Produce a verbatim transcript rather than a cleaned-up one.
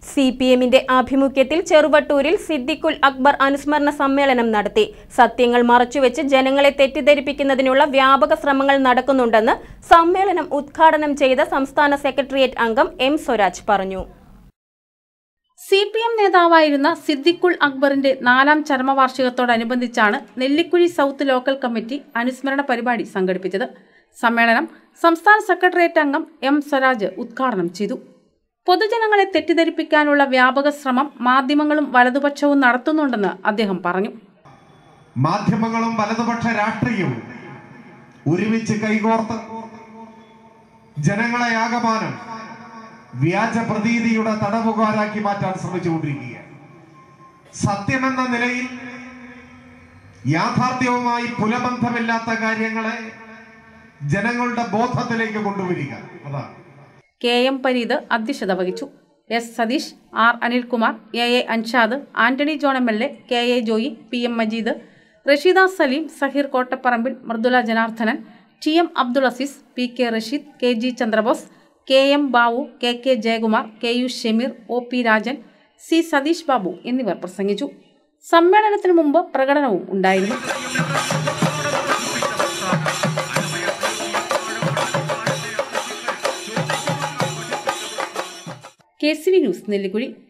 C P എമ്മിന്റെ ആഭിമുഖ്യത്തിൽ ചെറുവട്ടൂരിൽ സിദ്ദിഖുൽ അക്ബർ അനുസ്മരണ സമ്മേളനം നടത്തി. സത്യങ്ങൾ മറച്ചുവെച്ച് ജനങ്ങളെ തെറ്റിദ്ധരിപ്പിക്കുന്നതിനുള്ള വ്യാപക ശ്രമങ്ങൾ നടക്കുന്നുണ്ടെന്ന് സമ്മേളനം ഉദ്ഘാടനം ചെയ്ത സംസ്ഥാന സെക്രട്ടേറിയറ്റ് അംഗം എം സ്വരാജ് പറഞ്ഞു. സി പി എം നേതാവായിരുന്ന സിദ്ദിഖുൽ അക്ബറിന്റെ നാലാം ചരമവാർഷികത്തോടനുബന്ധിച്ചാണ് നെല്ലിക്കുഴി സൗത്ത് ലോക്കൽ കമ്മിറ്റി അനുസ്മരണ പരിപാടി സംഘടിപ്പിച്ചത്. സമ്മേളനം സംസ്ഥാന സെക്രട്ടേറിയറ്റ് അംഗം എം സ്വരാജ് ഉദ്ഘാടനം ചെയ്തു. പൊതുജനങ്ങളെ തെറ്റിദ്ധരിപ്പിക്കാനുള്ള വ്യാപക ശ്രമം മാധ്യമങ്ങളും വലതുപക്ഷവും നടത്തുന്നുണ്ടെന്ന് അദ്ദേഹം പറഞ്ഞു. മാധ്യമങ്ങളും വലതുപക്ഷ രാഷ്ട്രീയവും ഒരുമിച്ച് കൈകോർത്ത് ജനങ്ങളെ ആകമാനം വ്യാജ പ്രതീതിയുടെ തടവുകാരാക്കി മാറ്റാൻ ശ്രമിച്ചുകൊണ്ടിരിക്കുകയാണ്. സത്യമെന്ന നിലയിൽ യാഥാർത്ഥ്യവുമായി പുലബന്ധമില്ലാത്ത കാര്യങ്ങളെ ജനങ്ങളുടെ ബോധത്തിലേക്ക് കൊണ്ടുവരിക അതാണ്. കെ എം പരീദ് അധ്യക്ഷത വഹിച്ചു. S Satheesh, R Anilkumar, A A Anshad, Antony John M L A, K A Joy, P M Majeed, Rasheeda Saleem, Saheer Kottaparambil, Mridula Janardhanan, T M Abdul Azeez, P K Rasheed, K G Chandrabose, K M Bavu, K K Jayakumar, K U Shameer, O P Rajan, C Satheesh Babu എന്നിവർ പ്രസംഗിച്ചു. സമ്മേളനത്തിന് മുമ്പ് പ്രകടനവും ഉണ്ടായിരുന്നു. K C V news Nellikuzhi.